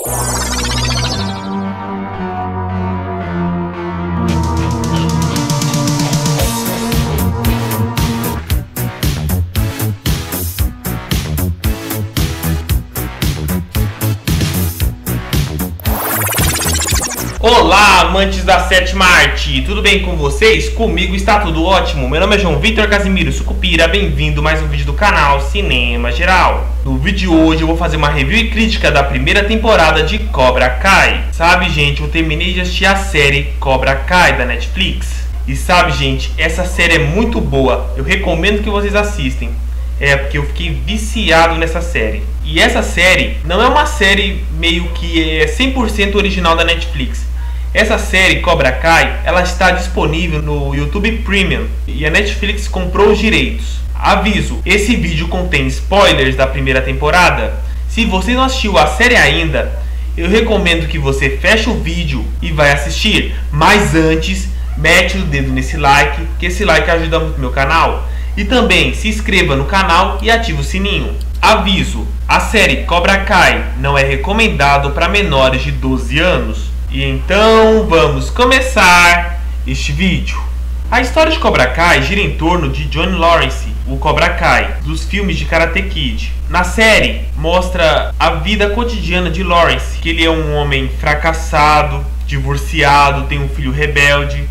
Olá, amantes da sétima arte, tudo bem com vocês? Comigo está tudo ótimo. Meu nome é João Vitor Casimiro Sucupira, bem-vindo a mais um vídeo do canal Cinema Geral. No vídeo de hoje eu vou fazer uma review e crítica da primeira temporada de Cobra Kai. Sabe, gente, eu terminei de assistir a série Cobra Kai da Netflix. E sabe, gente, essa série é muito boa, eu recomendo que vocês assistem. Porque eu fiquei viciado nessa série. E essa série não é uma série meio que 100% original da Netflix. Essa série, Cobra Kai, ela está disponível no YouTube Premium e a Netflix comprou os direitos. Aviso, esse vídeo contém spoilers da primeira temporada. Se você não assistiu a série ainda, eu recomendo que você feche o vídeo e vai assistir. Mas antes, mete o dedo nesse like, que esse like ajuda muito o meu canal. E também se inscreva no canal e ative o sininho. Aviso, a série Cobra Kai não é recomendado para menores de 12 anos. E então vamos começar este vídeo. A história de Cobra Kai gira em torno de Johnny Lawrence, o Cobra Kai, dos filmes de Karate Kid. Na série, mostra a vida cotidiana de Lawrence, que ele é um homem fracassado, divorciado, tem um filho rebelde,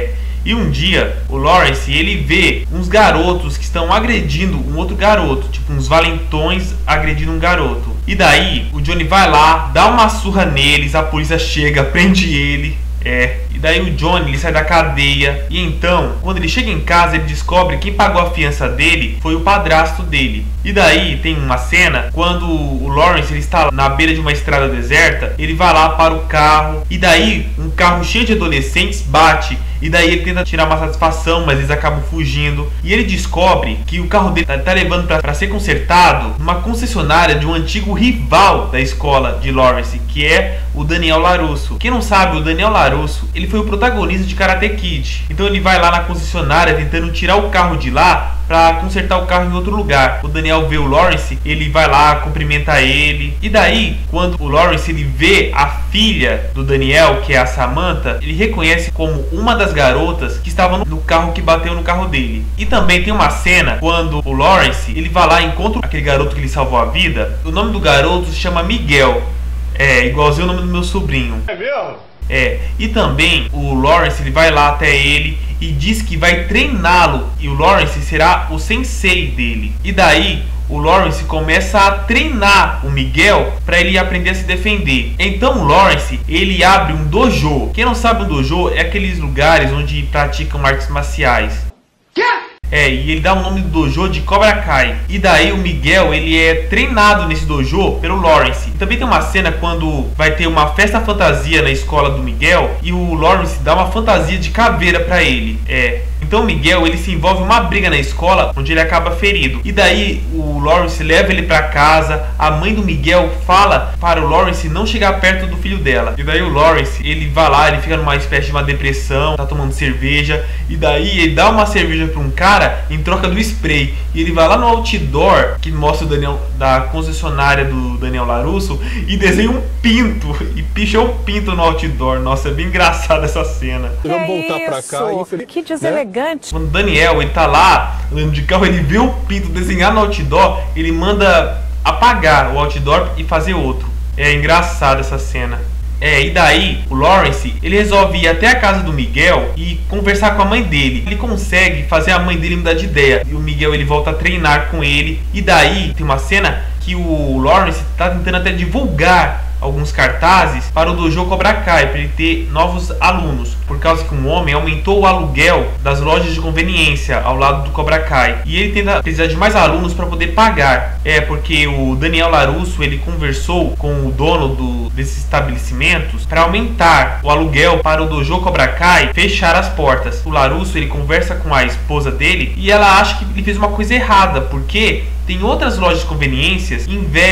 E um dia, o Lawrence, ele vê uns garotos que estão agredindo um outro garoto, tipo uns valentões agredindo um garoto. E daí, o Johnny vai lá, dá uma surra neles, a polícia chega, prende ele. E daí o Johnny, ele sai da cadeia. E então, quando ele chega em casa, ele descobre que quem pagou a fiança dele foi o padrasto dele. E daí tem uma cena quando o Lawrence, ele está na beira de uma estrada deserta. Ele vai lá para o carro. E daí um carro cheio de adolescentes bate. E daí ele tenta tirar uma satisfação, mas eles acabam fugindo. E ele descobre que o carro dele tá levando para ser consertado numa concessionária de um antigo rival da escola de Lawrence, que é o Daniel LaRusso. Quem não sabe, o Daniel LaRusso, ele foi o protagonista de Karate Kid. Então ele vai lá na concessionária tentando tirar o carro de lá para consertar o carro em outro lugar. O Daniel vê o Lawrence, ele vai lá, cumprimenta ele. E daí, quando o Lawrence ele vê a filha do Daniel, que é a Samantha, ele reconhece como uma das garotas que estavam no carro que bateu no carro dele. E também tem uma cena quando o Lawrence ele vai lá e encontra aquele garoto que lhe salvou a vida. O nome do garoto se chama Miguel. Igualzinho o nome do meu sobrinho. É mesmo? E também o Lawrence ele vai lá até ele e diz que vai treiná-lo, e o Lawrence será o sensei dele. E daí o Lawrence começa a treinar o Miguel para ele aprender a se defender. Então o Lawrence ele abre um dojo. Quem não sabe, um dojo é aqueles lugares onde praticam artes marciais. E ele dá o nome do dojo de Cobra Kai. E daí o Miguel ele é treinado nesse dojo pelo Lawrence. E também tem uma cena quando vai ter uma festa fantasia na escola do Miguel e o Lawrence dá uma fantasia de caveira pra ele. Então o Miguel ele se envolve em uma briga na escola onde ele acaba ferido. E daí o Lawrence leva ele pra casa. A mãe do Miguel fala para o Lawrence não chegar perto do filho dela. E daí o Lawrence ele vai lá, ele fica numa espécie de uma depressão, tá tomando cerveja. E daí ele dá uma cerveja pra um cara em troca do spray. E ele vai lá no outdoor que mostra o Daniel da concessionária do Daniel LaRusso e desenha um pinto e picha um pinto no outdoor. Nossa, é bem engraçada essa cena. Vamos voltar pra cá. Que deselegante. Quando o Daniel ele tá lá andando de carro, ele vê o pinto desenhar no outdoor, ele manda apagar o outdoor e fazer outro. É engraçada essa cena. E daí o Lawrence ele resolve ir até a casa do Miguel e conversar com a mãe dele. Ele consegue fazer a mãe dele mudar de ideia. E o Miguel ele volta a treinar com ele. E daí tem uma cena que o Lawrence tá tentando até divulgar alguns cartazes para o dojo Cobra Kai, para ele ter novos alunos, por causa que um homem aumentou o aluguel das lojas de conveniência ao lado do Cobra Kai e ele precisa de mais alunos para poder pagar. Porque o Daniel LaRusso ele conversou com o dono desses estabelecimentos para aumentar o aluguel para o dojo Cobra Kai fechar as portas. O LaRusso ele conversa com a esposa dele e ela acha que ele fez uma coisa errada, porque tem outras lojas de conveniências, em vez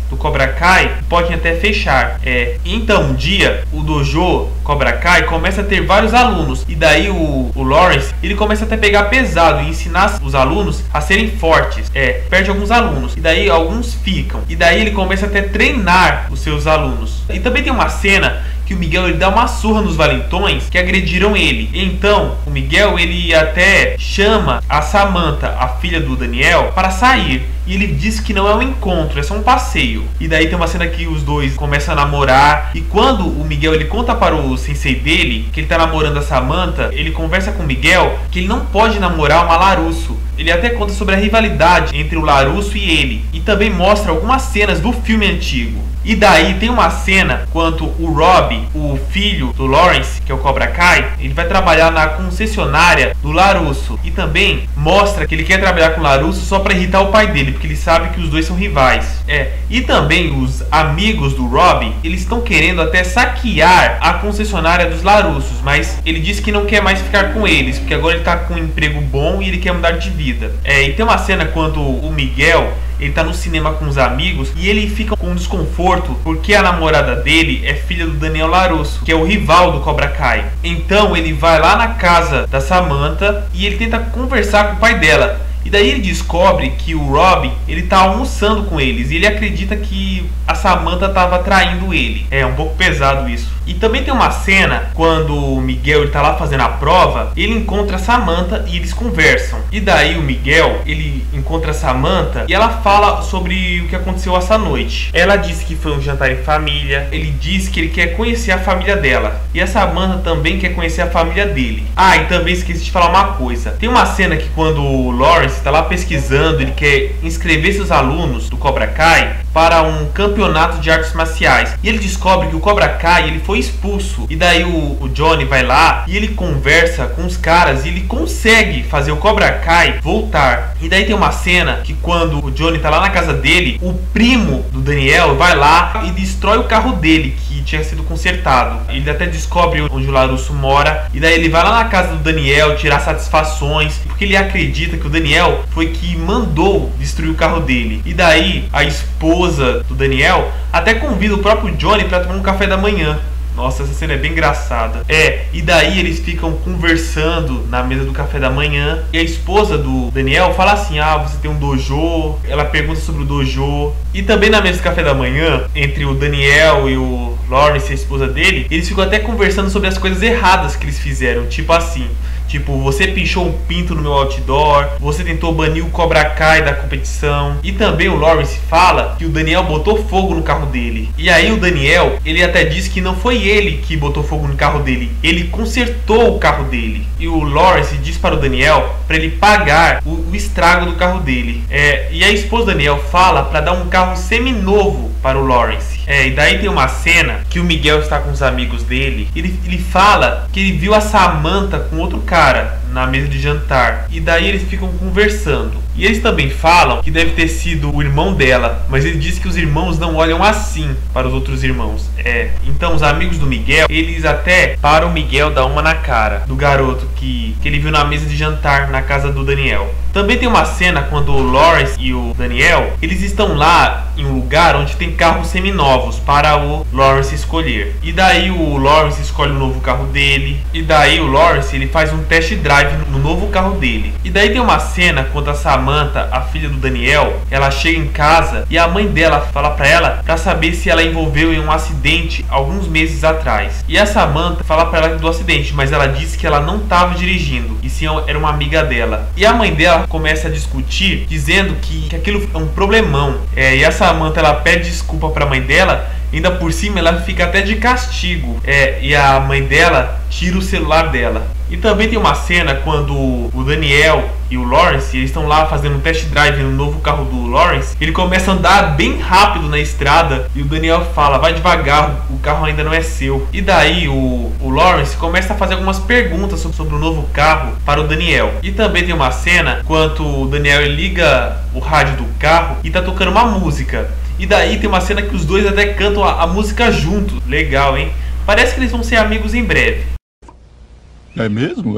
do Cobra Kai podem até fechar. Então um dia o dojo Cobra Kai começa a ter vários alunos, e daí o Lawrence ele começa até a pegar pesado e ensinar os alunos a serem fortes. Perde alguns alunos, e daí alguns ficam, e daí ele começa até a treinar os seus alunos. E também tem uma cena que o Miguel ele dá uma surra nos valentões que agrediram ele. Então o Miguel ele até chama a Samantha, a filha do Daniel, para sair. E ele diz que não é um encontro, é só um passeio. E daí tem uma cena que os dois começam a namorar. E quando o Miguel ele conta para o sensei dele que ele tá namorando a Samantha, ele conversa com o Miguel que ele não pode namorar uma Larusso. Ele até conta sobre a rivalidade entre o Larusso e ele. E também mostra algumas cenas do filme antigo. E daí tem uma cena quando o Rob, o filho do Lawrence, que é o Cobra Kai, ele vai trabalhar na concessionária do Larusso. E também mostra que ele quer trabalhar com o Larusso só para irritar o pai dele, porque ele sabe que os dois são rivais. E também os amigos do Rob, eles estão querendo até saquear a concessionária dos Larussos, mas ele diz que não quer mais ficar com eles, porque agora ele tá com um emprego bom e ele quer mudar de vida. E tem uma cena quando o Miguel ele tá no cinema com os amigos e ele fica com um desconforto porque a namorada dele é filha do Daniel Larusso, que é o rival do Cobra Kai. Então ele vai lá na casa da Samantha e ele tenta conversar com o pai dela. E daí ele descobre que o Rob ele tá almoçando com eles e ele acredita que a Samantha tava traindo ele. É um pouco pesado isso. E também tem uma cena quando o Miguel ele tá lá fazendo a prova, ele encontra a Samantha e eles conversam. E daí o Miguel ele encontra a Samantha e ela fala sobre o que aconteceu essa noite. Ela disse que foi um jantar em família. Ele diz que ele quer conhecer a família dela. E a Samantha também quer conhecer a família dele. E também esqueci de falar uma coisa. Tem uma cena que quando o Lawrence está lá pesquisando, ele quer inscrever seus alunos do Cobra Kai para um campeonato de artes marciais. E ele descobre que o Cobra Kai ele foi expulso. E daí o Johnny vai lá e ele conversa com os caras e ele consegue fazer o Cobra Kai voltar. E daí tem uma cena que quando o Johnny tá lá na casa dele, o primo do Daniel vai lá e destrói o carro dele, que tinha sido consertado. Ele até descobre onde o Larusso mora. E daí ele vai lá na casa do Daniel tirar satisfações, porque ele acredita que o Daniel foi que mandou destruir o carro dele. E daí a esposa do Daniel até convida o próprio Johnny para tomar um café da manhã. Nossa, essa cena é bem engraçada. E daí eles ficam conversando na mesa do café da manhã. E a esposa do Daniel fala assim: você tem um dojo. Ela pergunta sobre o dojo. E também na mesa do café da manhã, entre o Daniel e o Lawrence, a esposa dele, eles ficam até conversando sobre as coisas erradas que eles fizeram. Tipo assim, você pichou um pinto no meu outdoor, você tentou banir o Cobra Kai da competição. E também o Lawrence fala que o Daniel botou fogo no carro dele. E aí o Daniel, ele até diz que não foi ele que botou fogo no carro dele, ele consertou o carro dele. E o Lawrence diz para o Daniel para ele pagar o estrago do carro dele. E a esposa do Daniel fala para dar um carro seminovo para o Lawrence. E daí tem uma cena que o Miguel está com os amigos dele. Ele fala que ele viu a Samantha com outro cara na mesa de jantar. E daí eles ficam conversando. E eles também falam que deve ter sido o irmão dela, mas ele diz que os irmãos não olham assim para os outros irmãos. Então os amigos do Miguel, eles até param o Miguel dar uma na cara do garoto que ele viu na mesa de jantar na casa do Daniel. Também tem uma cena quando o Lawrence e o Daniel, eles estão lá em um lugar onde tem carros seminovos para o Lawrence escolher. E daí o Lawrence escolhe o novo carro dele. E daí o Lawrence ele faz um test drive no novo carro dele. E daí tem uma cena quando a Samantha, a filha do Daniel, ela chega em casa e a mãe dela fala para ela para saber se ela envolveu em um acidente alguns meses atrás. E a Samantha fala para ela do acidente, mas ela disse que ela não estava dirigindo, e sim era uma amiga dela. E a mãe dela começa a discutir, dizendo que aquilo é um problemão. E a Samantha ela pede desculpa para a mãe dela. Ainda por cima ela fica até de castigo. E a mãe dela tira o celular dela. E também tem uma cena quando o Daniel e o Lawrence eles estão lá fazendo um test drive no novo carro do Lawrence. Ele começa a andar bem rápido na estrada e o Daniel fala: vai devagar, o carro ainda não é seu. E daí o Lawrence começa a fazer algumas perguntas sobre o novo carro para o Daniel. E também tem uma cena quando o Daniel liga o rádio do carro e tá tocando uma música. E daí tem uma cena que os dois até cantam a música juntos. Legal, hein? Parece que eles vão ser amigos em breve. É mesmo, é?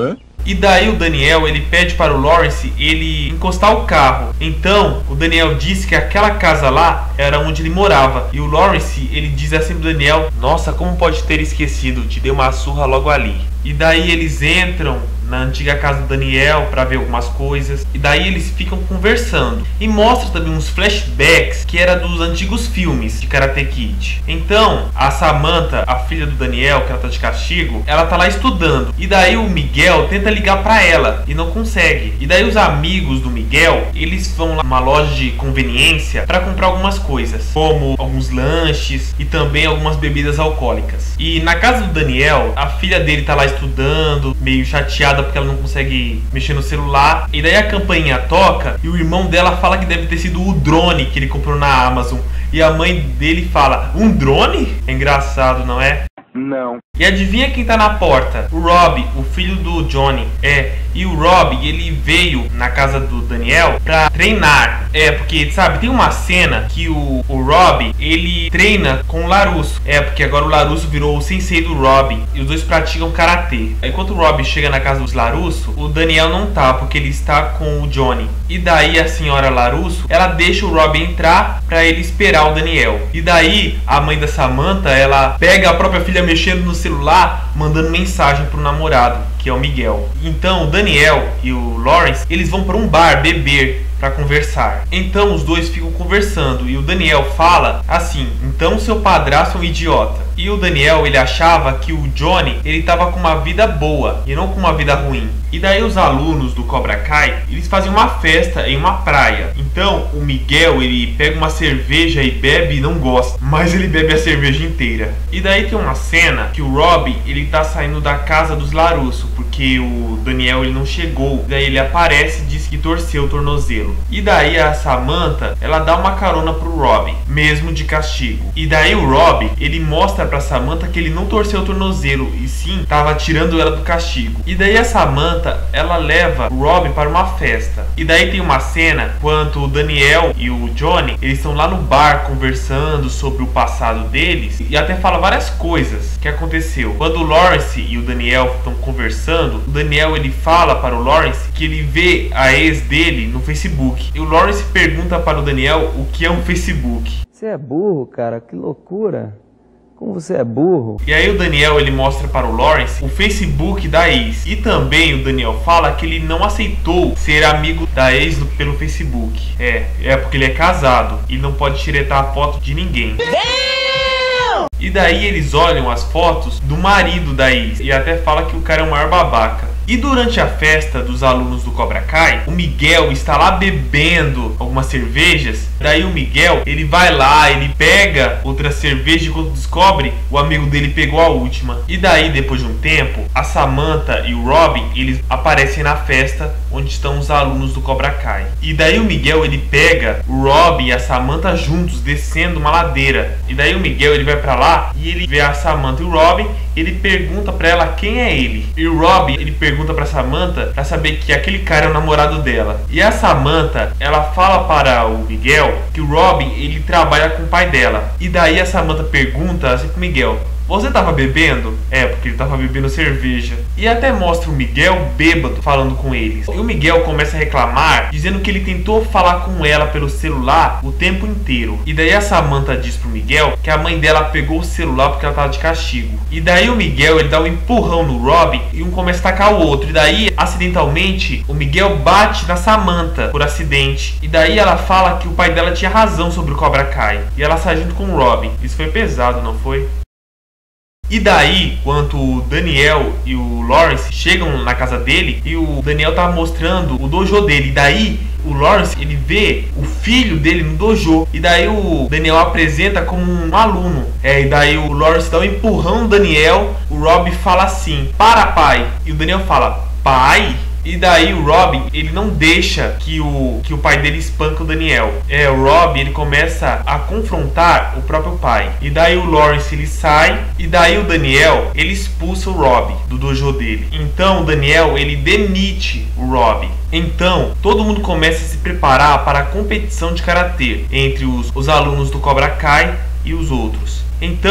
E daí o Daniel, ele pede para o Lawrence ele encostar o carro. Então o Daniel disse que aquela casa lá era onde ele morava. E o Lawrence, ele diz assim pro Daniel: nossa, como pode ter esquecido? Te dei uma surra logo ali. E daí eles entram na antiga casa do Daniel para ver algumas coisas. E daí eles ficam conversando. E mostra também uns flashbacks que era dos antigos filmes de Karate Kid. Então a Samantha, a filha do Daniel, que ela tá de castigo, ela tá lá estudando. E daí o Miguel tenta ligar para ela e não consegue. E daí os amigos do Miguel, eles vão lá numa loja de conveniência para comprar algumas coisas, como alguns lanches e também algumas bebidas alcoólicas. E na casa do Daniel, a filha dele tá lá estudando, meio chateada porque ela não consegue mexer no celular. E daí a campainha toca e o irmão dela fala que deve ter sido o drone que ele comprou na Amazon. E a mãe dele fala: um drone? É engraçado, não é? Não. E adivinha quem tá na porta? O Rob, o filho do Johnny. E o Rob, ele veio na casa do Daniel pra treinar. Porque, sabe, tem uma cena que o Rob, ele treina com o Larusso. Porque agora o Larusso virou o sensei do Rob. E os dois praticam karatê. Enquanto o Rob chega na casa dos Larusso, o Daniel não tá, porque ele está com o Johnny. E daí a senhora Larusso, ela deixa o Rob entrar pra ele esperar o Daniel. E daí a mãe da Samantha, ela pega a própria filha mexendo no celular, mandando mensagem pro namorado, que é o Miguel. Então o Daniel e o Lawrence, eles vão para um bar beber para conversar. Então os dois ficam conversando e o Daniel fala assim: então seu padrasto é um idiota. E o Daniel, ele achava que o Johnny, ele tava com uma vida boa e não com uma vida ruim. E daí os alunos do Cobra Kai, eles fazem uma festa em uma praia. Então o Miguel, ele pega uma cerveja e bebe e não gosta, mas ele bebe a cerveja inteira. E daí tem uma cena que o Rob, ele tá saindo da casa dos Larusso, porque o Daniel, ele não chegou. Daí ele aparece e diz que torceu o tornozelo. E daí a Samantha, ela dá uma carona pro Rob, mesmo de castigo. E daí o Rob, ele mostra pra Samantha que ele não torceu o tornozelo, e sim tava tirando ela do castigo. E daí a Samantha, ela leva o Rob para uma festa. E daí tem uma cena quando o Daniel e o Johnny, eles estão lá no bar conversando sobre o passado deles, e até fala várias coisas que aconteceu. Quando o Lawrence e o Daniel estão conversando, o Daniel, ele fala para o Lawrence que ele vê a ex dele no Facebook. E o Lawrence pergunta para o Daniel o que é um Facebook. Você é burro, cara, que loucura. Como você é burro. E aí o Daniel, ele mostra para o Lawrence o Facebook da ex. E também o Daniel fala que ele não aceitou ser amigo da ex pelo Facebook. Porque ele é casado e não pode tiretar a foto de ninguém. E daí eles olham as fotos do marido da ex e até fala que o cara é o maior babaca. E durante a festa dos alunos do Cobra Kai, o Miguel está lá bebendo algumas cervejas. Daí o Miguel, ele vai lá, ele pega outra cerveja e quando descobre, o amigo dele pegou a última. E daí, depois de um tempo, a Samantha e o Robin, eles aparecem na festa onde estão os alunos do Cobra Kai. E daí o Miguel, ele pega o Robin e a Samantha juntos, descendo uma ladeira. E daí o Miguel, ele vai pra lá e ele vê a Samantha e o Robin. Ele pergunta pra ela quem é ele. E o Robin, ele pergunta pra Samantha pra saber que aquele cara é o namorado dela. E a Samantha, ela fala para o Miguel que o Robin, ele trabalha com o pai dela. E daí a Samantha pergunta assim pro Miguel: você tava bebendo? Porque ele tava bebendo cerveja. E até mostra o Miguel bêbado falando com eles. E o Miguel começa a reclamar, dizendo que ele tentou falar com ela pelo celular o tempo inteiro. E daí a Samantha diz pro Miguel que a mãe dela pegou o celular porque ela tava de castigo. E daí o Miguel, ele dá um empurrão no Robin e um começa a atacar o outro. E daí, acidentalmente, o Miguel bate na Samantha por acidente. E daí ela fala que o pai dela tinha razão sobre o Cobra Kai. E ela sai junto com o Robin. Isso foi pesado, não foi? E daí, quando o Daniel e o Lawrence chegam na casa dele, e o Daniel tá mostrando o dojo dele, e daí o Lawrence, ele vê o filho dele no dojo, e daí o Daniel apresenta como um aluno. E daí o Lawrence dá um empurrão no Daniel, o Rob fala assim: para, pai. E o Daniel fala: pai? E daí o Robin, ele não deixa que o pai dele espanca o Daniel. O Robin, ele começa a confrontar o próprio pai. E daí o Lawrence, ele sai. E daí o Daniel, ele expulsa o Robin do dojo dele. Então o Daniel, ele demite o Robin. Então todo mundo começa a se preparar para a competição de karatê entre os alunos do Cobra Kai e os outros. Então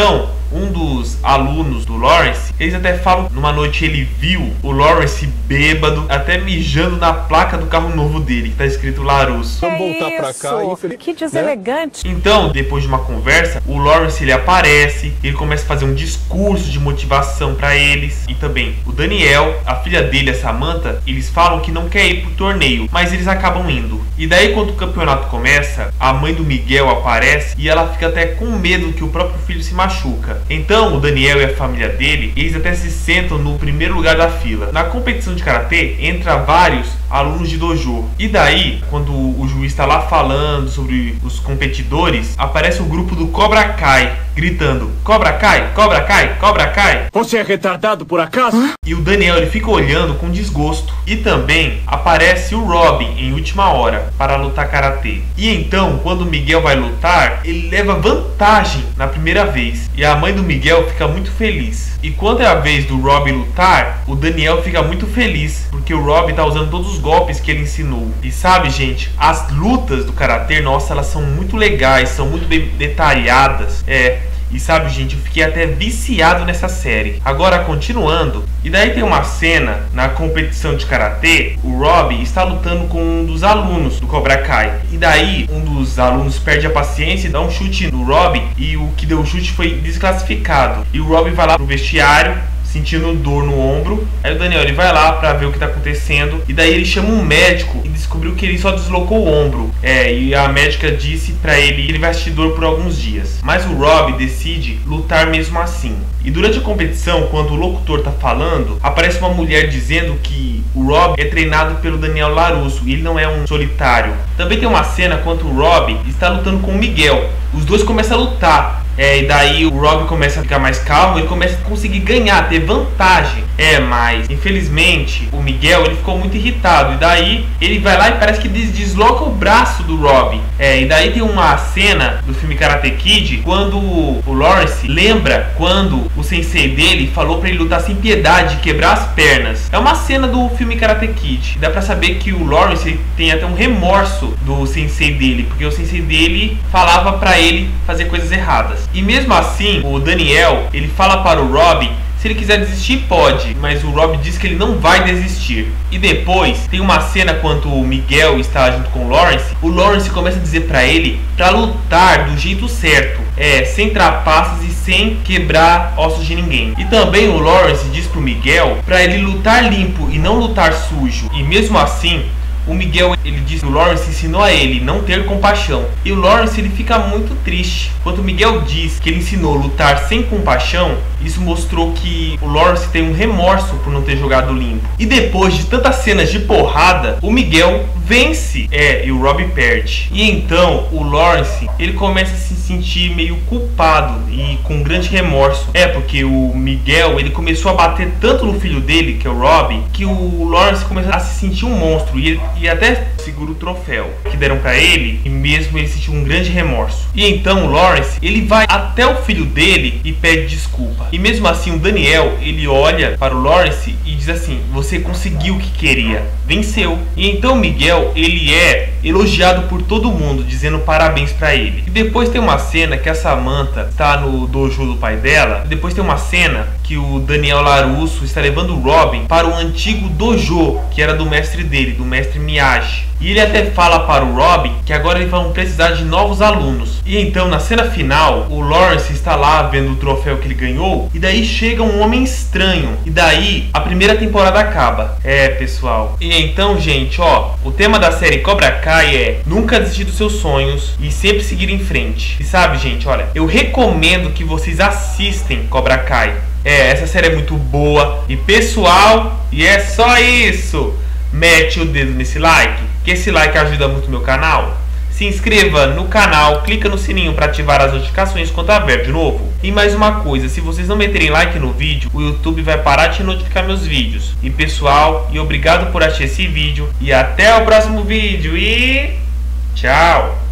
um dos alunos do Lawrence, eles até falam que numa noite ele viu o Lawrence bêbado, até mijando na placa do carro novo dele, que tá escrito Larusso. Vamos voltar pra cá. Que deselegante. Então, depois de uma conversa, o Lawrence ele aparece, ele começa a fazer um discurso de motivação pra eles. E também o Daniel, a filha dele, a Samantha, eles falam que não quer ir pro torneio, mas eles acabam indo. E daí, quando o campeonato começa, a mãe do Miguel aparece e ela fica até com medo que o próprio filho se machuca. Então, o Daniel e a família dele, eles até se sentam no primeiro lugar da fila. Na competição de karatê, entra vários alunos de dojo. E daí, quando o juiz está lá falando sobre os competidores, aparece o grupo do Cobra Kai, gritando: Cobra Kai, Cobra Kai, Cobra Kai. Você é retardado por acaso? E o Daniel ele fica olhando com desgosto. E também aparece o Robin em última hora para lutar karatê. E então, quando o Miguel vai lutar, ele leva vantagem na primeira vez. E a mãe do Miguel fica muito feliz. E quando é a vez do Robin lutar, o Daniel fica muito feliz, porque o Robin tá usando todos os golpes que ele ensinou. E sabe, gente, as lutas do karatê, nossa, elas são muito legais, são muito bem detalhadas. E sabe, gente, eu fiquei até viciado nessa série. Agora, continuando, e daí tem uma cena na competição de karatê. O Robin está lutando com um dos alunos do Cobra Kai. E daí, um dos alunos perde a paciência e dá um chute no Robin. E o que deu o chute foi desclassificado. E o Robin vai lá pro vestiário, sentindo dor no ombro. Aí o Daniel ele vai lá pra ver o que tá acontecendo. E daí ele chama um médico e descobriu que ele só deslocou o ombro. E a médica disse pra ele que ele vai sentir dor por alguns dias. Mas o Rob decide lutar mesmo assim. E durante a competição, quando o locutor tá falando, aparece uma mulher dizendo que o Rob é treinado pelo Daniel Larusso e ele não é um solitário. Também tem uma cena quando o Rob está lutando com o Miguel. Os dois começam a lutar. E daí o Rob começa a ficar mais calmo, ele começa a conseguir ganhar, ter vantagem. Mas infelizmente o Miguel ele ficou muito irritado. E daí ele vai lá e parece que desloca o braço do Rob. E daí tem uma cena do filme Karate Kid, quando o Lawrence lembra quando o sensei dele falou pra ele lutar sem piedade, quebrar as pernas. É uma cena do filme Karate Kid. Dá pra saber que o Lawrence tem até um remorso do sensei dele, porque o sensei dele falava pra ele fazer coisas erradas. E mesmo assim, o Daniel, ele fala para o Robin, se ele quiser desistir, pode, mas o Robin diz que ele não vai desistir. E depois, tem uma cena quando o Miguel está junto com o Lawrence começa a dizer para ele para lutar do jeito certo, sem trapaças e sem quebrar ossos de ninguém. E também o Lawrence diz pro Miguel para ele lutar limpo e não lutar sujo. E mesmo assim, o Miguel, ele diz que o Lawrence ensinou a ele não ter compaixão. E o Lawrence, ele fica muito triste. Quando o Miguel diz que ele ensinou a lutar sem compaixão, isso mostrou que o Lawrence tem um remorso por não ter jogado limpo. E depois de tantas cenas de porrada, o Miguel vence. E o Rob perde. E então o Lawrence, ele começa a se sentir meio culpado e com grande remorso. Porque o Miguel, ele começou a bater tanto no filho dele, que é o Rob, que o Lawrence começou a se sentir um monstro. E até segura o troféu que deram pra ele, e mesmo ele sentiu um grande remorso. E então o Lawrence, ele vai até o filho dele e pede desculpa. E mesmo assim o Daniel, ele olha para o Lawrence e diz assim: você conseguiu o que queria, venceu. E então o Miguel, ele é elogiado por todo mundo, dizendo parabéns pra ele. E depois tem uma cena que a Samantha está no dojo do pai dela. E depois tem uma cena que o Daniel Larusso está levando o Robin para o antigo dojo, que era do mestre dele, do mestre Miyagi. E ele até fala para o Robin que agora eles vão precisar de novos alunos. E então na cena final, o Lawrence está lá vendo o troféu que ele ganhou. E daí chega um homem estranho. E daí a primeira temporada acaba. Pessoal. E então, gente, o tema da série Cobra Kai é nunca desistir dos seus sonhos e sempre seguir em frente. E sabe, gente, olha, eu recomendo que vocês assistem Cobra Kai. Essa série é muito boa. E pessoal, e é só isso. Mete o dedo nesse like, que esse like ajuda muito o meu canal. Se inscreva no canal, clica no sininho para ativar as notificações quando houver vídeo novo. E mais uma coisa, se vocês não meterem like no vídeo, o YouTube vai parar de notificar meus vídeos. E pessoal, obrigado por assistir esse vídeo. E até o próximo vídeo. E tchau!